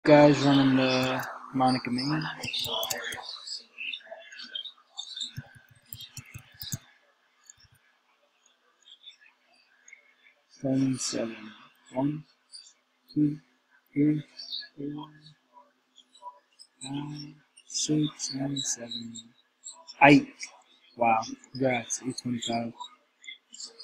Guys running the moniak main. 7, 7. 1, 2, 3, 4, 5, 6, and 7. 8. Wow, congrats, 825.